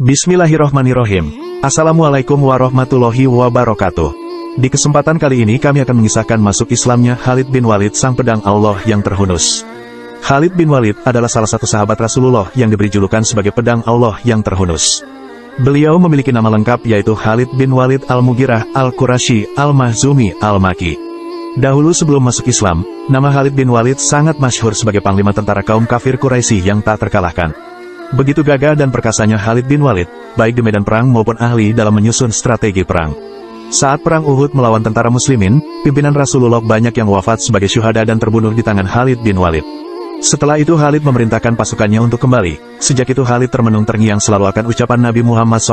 Bismillahirrohmanirrohim. Assalamualaikum warahmatullahi wabarakatuh. Di kesempatan kali ini kami akan mengisahkan masuk Islamnya Khalid bin Walid, sang pedang Allah yang terhunus. Khalid bin Walid adalah salah satu sahabat Rasulullah yang diberi julukan sebagai pedang Allah yang terhunus. Beliau memiliki nama lengkap yaitu Khalid bin Walid Al-Mughirah Al-Qurasyi Al-Mahzumi Al-Makki. Dahulu sebelum masuk Islam, nama Khalid bin Walid sangat masyhur sebagai panglima tentara kaum kafir Quraisy yang tak terkalahkan. Begitu gagah dan perkasanya Khalid bin Walid, baik di medan perang maupun ahli dalam menyusun strategi perang. Saat perang Uhud melawan tentara muslimin, pimpinan Rasulullah banyak yang wafat sebagai syuhada dan terbunuh di tangan Khalid bin Walid. Setelah itu Khalid memerintahkan pasukannya untuk kembali. Sejak itu Khalid termenung terngiang selalu akan ucapan Nabi Muhammad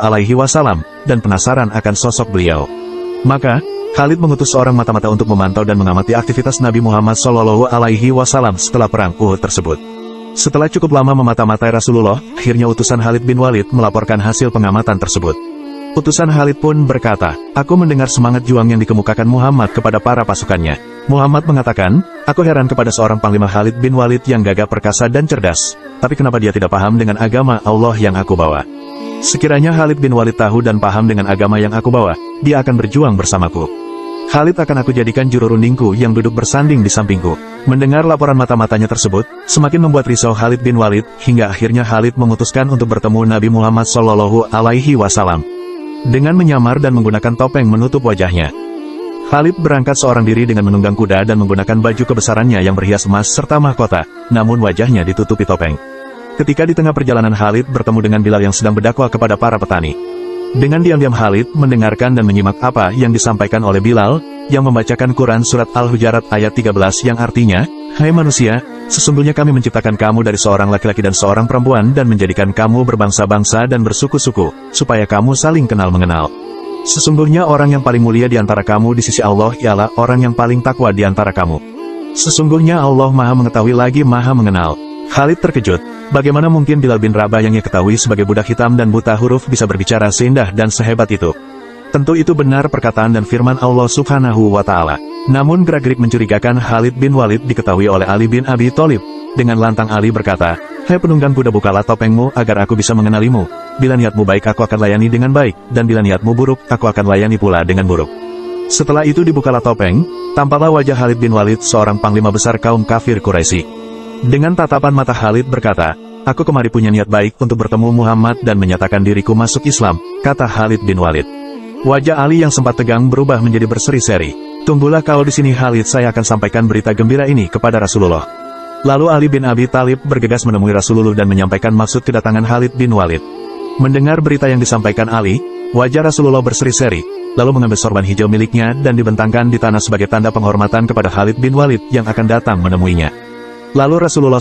SAW dan penasaran akan sosok beliau. Maka, Khalid mengutus seorang mata-mata untuk memantau dan mengamati aktivitas Nabi Muhammad SAW setelah perang Uhud tersebut. Setelah cukup lama memata-matai Rasulullah, akhirnya utusan Khalid bin Walid melaporkan hasil pengamatan tersebut. Utusan Khalid pun berkata, "Aku mendengar semangat juang yang dikemukakan Muhammad kepada para pasukannya." Muhammad mengatakan, "Aku heran kepada seorang panglima Khalid bin Walid yang gagah perkasa dan cerdas, tapi kenapa dia tidak paham dengan agama Allah yang aku bawa? Sekiranya Khalid bin Walid tahu dan paham dengan agama yang aku bawa, dia akan berjuang bersamaku. Khalid akan aku jadikan juru rundingku yang duduk bersanding di sampingku." Mendengar laporan mata-matanya tersebut, semakin membuat risau Khalid bin Walid, hingga akhirnya Khalid memutuskan untuk bertemu Nabi Muhammad SAW. Dengan menyamar dan menggunakan topeng menutup wajahnya, Khalid berangkat seorang diri dengan menunggang kuda dan menggunakan baju kebesarannya yang berhias emas serta mahkota, namun wajahnya ditutupi topeng. Ketika di tengah perjalanan Khalid bertemu dengan Bilal yang sedang berdakwah kepada para petani. Dengan diam-diam Khalid mendengarkan dan menyimak apa yang disampaikan oleh Bilal, yang membacakan Quran Surat Al-Hujarat ayat 13 yang artinya, "Hai manusia, sesungguhnya kami menciptakan kamu dari seorang laki-laki dan seorang perempuan dan menjadikan kamu berbangsa-bangsa dan bersuku-suku, supaya kamu saling kenal-mengenal. Sesungguhnya orang yang paling mulia di antara kamu di sisi Allah ialah orang yang paling takwa di antara kamu. Sesungguhnya Allah Maha Mengetahui lagi Maha Mengenal." Khalid terkejut, bagaimana mungkin Bilal bin Rabah yang ia ketahui sebagai budak hitam dan buta huruf bisa berbicara seindah dan sehebat itu. Tentu itu benar perkataan dan firman Allah Subhanahu wa Ta'ala. Namun gerak-gerik mencurigakan Khalid bin Walid diketahui oleh Ali bin Abi Thalib. Dengan lantang Ali berkata, "Hai penunggang kuda, bukalah topengmu agar aku bisa mengenalimu. Bila niatmu baik aku akan layani dengan baik, dan bila niatmu buruk aku akan layani pula dengan buruk." Setelah itu dibukalah topeng, tampaklah wajah Khalid bin Walid, seorang panglima besar kaum kafir Quraisy. Dengan tatapan mata Khalid berkata, "Aku kemari punya niat baik untuk bertemu Muhammad dan menyatakan diriku masuk Islam," kata Khalid bin Walid. Wajah Ali yang sempat tegang berubah menjadi berseri-seri. "Tunggulah kau di sini Khalid, saya akan sampaikan berita gembira ini kepada Rasulullah." Lalu Ali bin Abi Thalib bergegas menemui Rasulullah dan menyampaikan maksud kedatangan Khalid bin Walid. Mendengar berita yang disampaikan Ali, wajah Rasulullah berseri-seri, lalu mengambil sorban hijau miliknya dan dibentangkan di tanah sebagai tanda penghormatan kepada Khalid bin Walid yang akan datang menemuinya. Lalu Rasulullah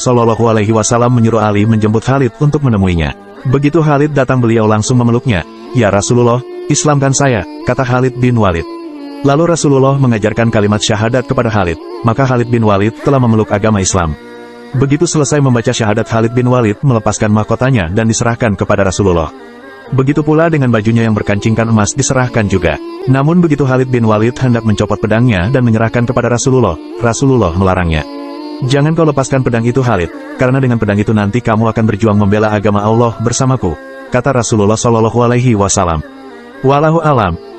SAW menyuruh Ali menjemput Khalid untuk menemuinya. Begitu Khalid datang beliau langsung memeluknya. "Ya Rasulullah, Islamkan saya," kata Khalid bin Walid. Lalu Rasulullah mengajarkan kalimat syahadat kepada Khalid, maka Khalid bin Walid telah memeluk agama Islam. Begitu selesai membaca syahadat, Khalid bin Walid melepaskan mahkotanya dan diserahkan kepada Rasulullah. Begitu pula dengan bajunya yang berkancingkan emas diserahkan juga. Namun begitu Khalid bin Walid hendak mencopot pedangnya dan menyerahkan kepada Rasulullah, Rasulullah melarangnya. "Jangan kau lepaskan pedang itu Khalid, karena dengan pedang itu nanti kamu akan berjuang membela agama Allah bersamaku," kata Rasulullah SAW. Wallahu alam.